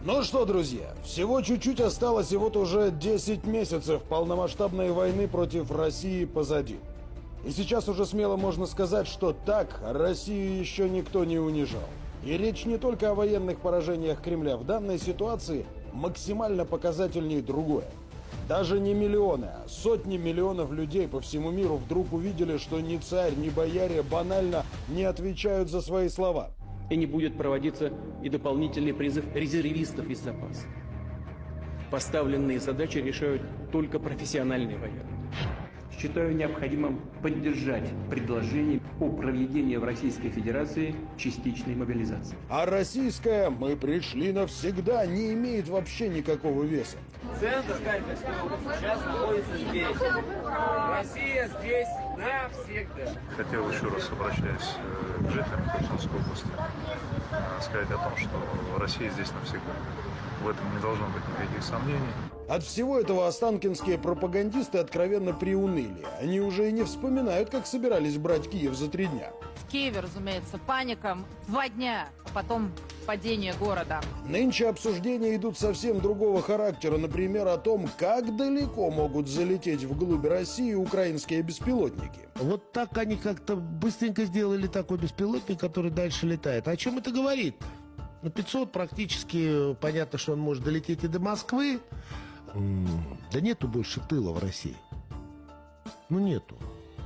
Ну что, друзья, всего чуть-чуть осталось, и вот уже 10 месяцев полномасштабной войны против России позади. И сейчас уже смело можно сказать, что так Россию еще никто не унижал. И речь не только о военных поражениях Кремля. В данной ситуации максимально показательнее другое. Даже не миллионы, а сотни миллионов людей по всему миру вдруг увидели, что ни царь, ни бояре банально не отвечают за свои слова. И не будет проводиться и дополнительный призыв резервистов из запаса. Поставленные задачи решают только профессиональные военные. Считаю необходимым поддержать предложение о проведении в Российской Федерации частичной мобилизации. А российская «мы пришли навсегда» не имеет вообще никакого веса. Центр Харьковской области сейчас находится здесь. Россия здесь навсегда. Хотел еще раз, обращаясь к жителям Херсонской области, сказать о том, что Россия здесь навсегда. В этом не должно быть никаких сомнений. От всего этого останкинские пропагандисты откровенно приуныли. Они уже и не вспоминают, как собирались брать Киев за 3 дня. В Киеве, разумеется, паника 2 дня, а потом падение города. Нынче обсуждения идут совсем другого характера. Например, о том, как далеко могут залететь вглубь России украинские беспилотники. Вот так они как-то быстренько сделали такой беспилотник, который дальше летает. О чем это говорит? На 500 практически понятно, что он может долететь и до Москвы. Да нету больше тыла в России. Ну нету.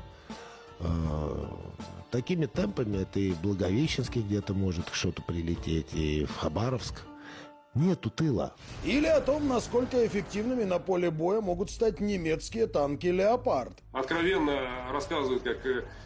Такими темпами это и в Благовещенске где-то может что-то прилететь, и в Хабаровск. Нету тыла. Или о том, насколько эффективными на поле боя могут стать немецкие танки «Леопард». Откровенно рассказывают, как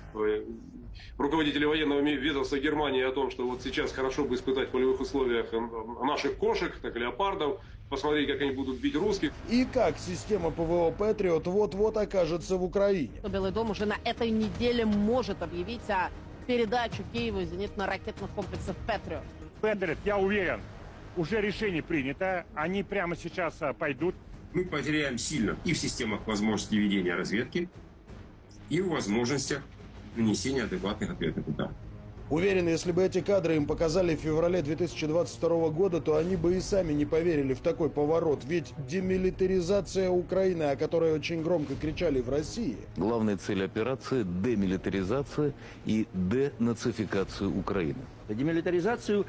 руководители военного ведомства Германии о том, что вот сейчас хорошо бы испытать в полевых условиях наших кошек, так леопардов, посмотреть, как они будут бить русских. И как система ПВО «Патриот» вот-вот окажется в Украине. Белый дом уже на этой неделе может объявить о передаче Киеву зенитно-ракетных комплексов «Патриот». «Патриот», я уверен, уже решение принято, они прямо сейчас пойдут. Мы потеряем сильно и в системах возможности ведения разведки, и в возможностях нанесения адекватных ответных ударов. Уверен, если бы эти кадры им показали в феврале 2022 года, то они бы и сами не поверили в такой поворот. Ведь демилитаризация Украины, о которой очень громко кричали в России. Главная цель операции – демилитаризация и денацификация Украины. Демилитаризацию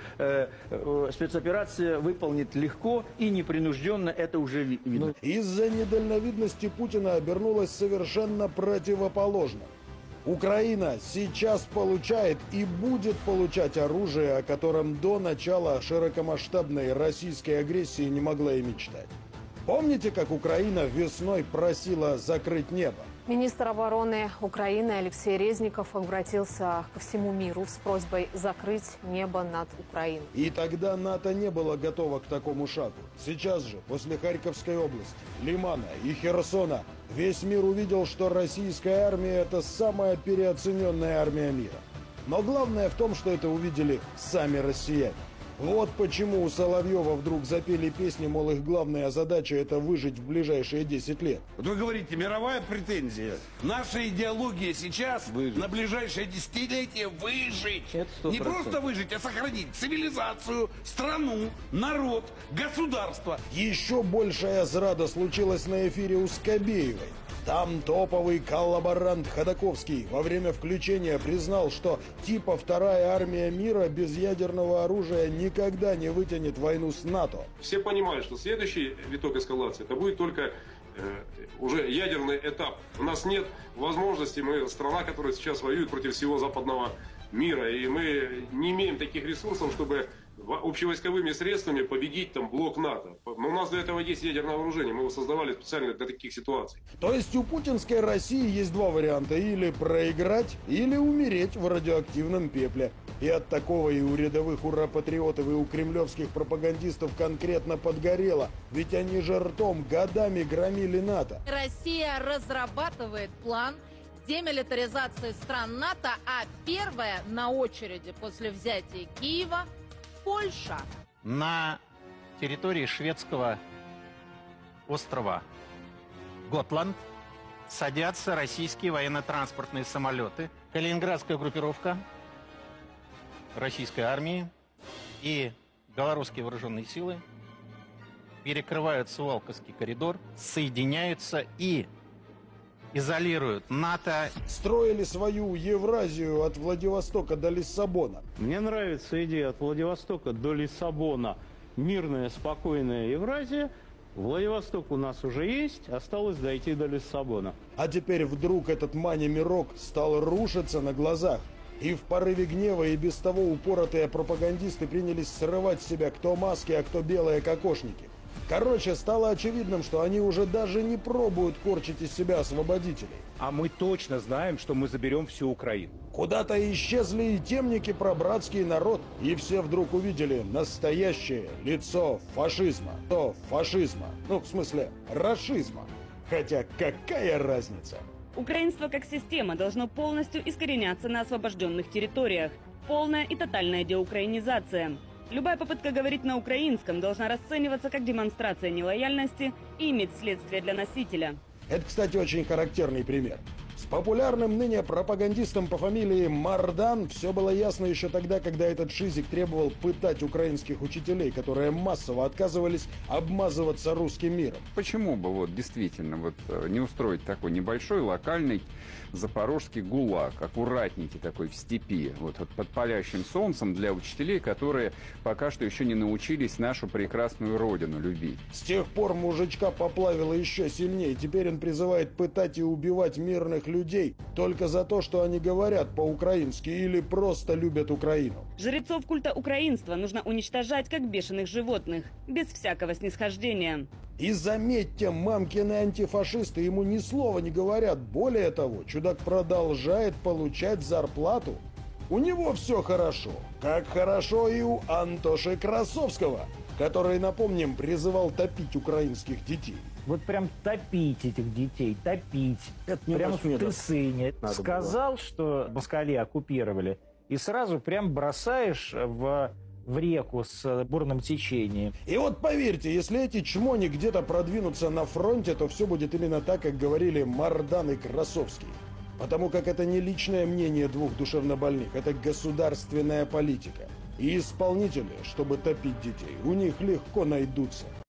спецоперация выполнит легко и непринужденно, это уже видно. Из-за недальновидности Путина обернулось совершенно противоположно. Украина сейчас получает и будет получать оружие, о котором до начала широкомасштабной российской агрессии не могла и мечтать. Помните, как Украина весной просила закрыть небо? Министр обороны Украины Алексей Резников обратился ко всему миру с просьбой закрыть небо над Украиной. И тогда НАТО не было готово к такому шагу. Сейчас же, после Харьковской области, Лимана и Херсона, весь мир увидел, что российская армия – это самая переоцененная армия мира. Но главное в том, что это увидели сами россияне. Вот почему у Соловьева вдруг запели песни, мол, их главная задача – это выжить в ближайшие 10 лет. Вот вы говорите, мировая претензия. Наша идеология сейчас на ближайшее десятилетие выжить. Не просто выжить, а сохранить цивилизацию, страну, народ, государство. Еще большая зрада случилась на эфире у Скобеевой. Там топовый коллаборант Ходаковский во время включения признал, что типа вторая армия мира без ядерного оружия никогда не вытянет войну с НАТО. Все понимают, что следующий виток эскалации это будет только уже ядерный этап. У нас нет возможности, мы страна, которая сейчас воюет против всего западного мира, и мы не имеем таких ресурсов, чтобы общевойсковыми средствами победить там блок НАТО. Но у нас для этого есть ядерное вооружение, мы его создавали специально для таких ситуаций. То есть у путинской России есть 2 варианта: или проиграть, или умереть в радиоактивном пепле. И от такого и у рядовых ура-патриотов, и у кремлевских пропагандистов конкретно подгорело. Ведь они же ртом годами громили НАТО. Россия разрабатывает план демилитаризации стран НАТО, а первая на очереди после взятия Киева – Польша. На территории шведского острова Готланд садятся российские военно-транспортные самолеты. Калининградская группировка российской армии и белорусские вооруженные силы перекрывают Суwalkowский коридор, соединяются и изолируют НАТО. Строили свою Евразию от Владивостока до Лиссабона. Мне нравится идея от Владивостока до Лиссабона. Мирная, спокойная Евразия. Владивосток у нас уже есть, осталось дойти до Лиссабона. А теперь вдруг этот мани-мирок стал рушиться на глазах. И в порыве гнева и без того упоротые пропагандисты принялись срывать с себя кто маски, а кто белые кокошники. Короче, стало очевидным, что они уже даже не пробуют корчить из себя освободителей. А мы точно знаем, что мы заберем всю Украину. Куда-то исчезли и темники про братский народ, и все вдруг увидели настоящее лицо фашизма. Ну, в смысле, рашизма. Хотя какая разница? Украинство как система должно полностью искореняться на освобожденных территориях. Полная и тотальная деукраинизация. Любая попытка говорить на украинском должна расцениваться как демонстрация нелояльности и иметь следствие для носителя. Это, кстати, очень характерный пример. С популярным ныне пропагандистом по фамилии Мардан все было ясно еще тогда, когда этот шизик требовал пытать украинских учителей, которые массово отказывались обмазываться русским миром. Почему бы вот действительно не устроить такой небольшой локальный запорожский ГУЛАГ, аккуратненький такой в степи, вот под палящим солнцем для учителей, которые пока что еще не научились нашу прекрасную родину любить. С тех пор мужичка поплавило еще сильнее. Теперь он призывает пытать и убивать мирных людей только за то, что они говорят по-украински или просто любят Украину. Жрецов культа украинства нужно уничтожать как бешеных животных, без всякого снисхождения. И заметьте, мамкины антифашисты ему ни слова не говорят. Более того, чудак продолжает получать зарплату. У него все хорошо. Как хорошо и у Антоши Красовского, который, напомним, призывал топить украинских детей. Вот прям топить этих детей, топить. Это не прям в Тысыне. Сказал, что москали оккупировали, и сразу прям бросаешь в реку с бурным течением. И вот поверьте, если эти чмони где-то продвинутся на фронте, то все будет именно так, как говорили Мардан и Красовский. Потому как это не личное мнение двух душевнобольных, это государственная политика. И исполнители, чтобы топить детей, у них легко найдутся.